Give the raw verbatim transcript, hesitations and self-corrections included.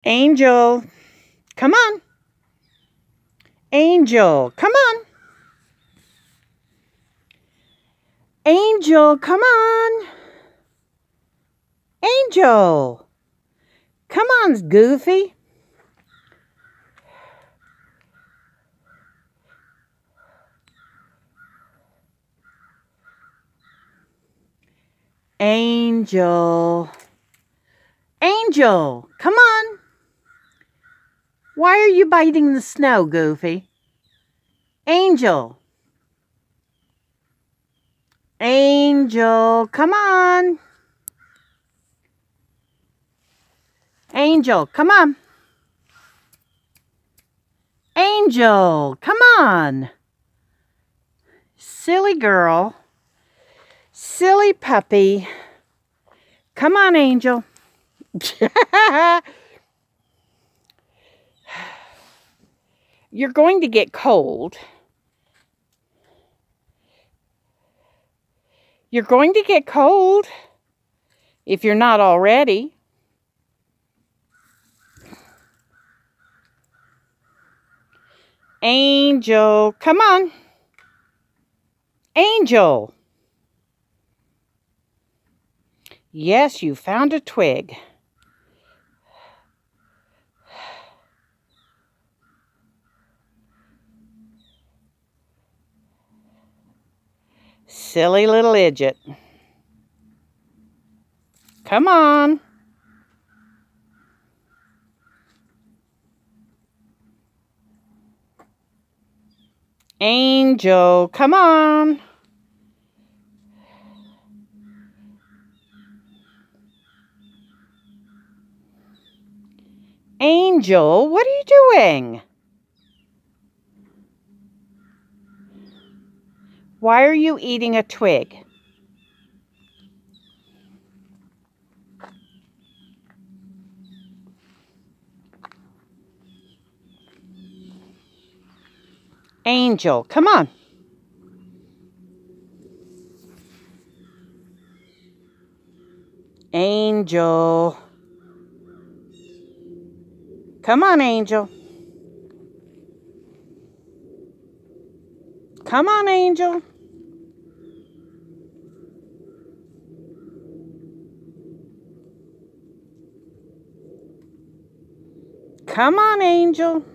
Angel, come on. Angel, come on. Angel, come on. Angel, come on, Goofy. Angel, Angel, come on. Why are you biting the snow, Goofy? Angel, Angel, come on. Angel, come on. Angel, come on. Silly girl. Silly puppy. Come on, Angel. You're going to get cold. You're going to get cold if you're not already. Angel, come on. Angel. Yes, you found a twig. Silly little idiot. Come on. Angel, come on. Angel, what are you doing? Why are you eating a twig? Angel, come on. Angel. Come on, Angel. Come on, Angel. Come on, Angel.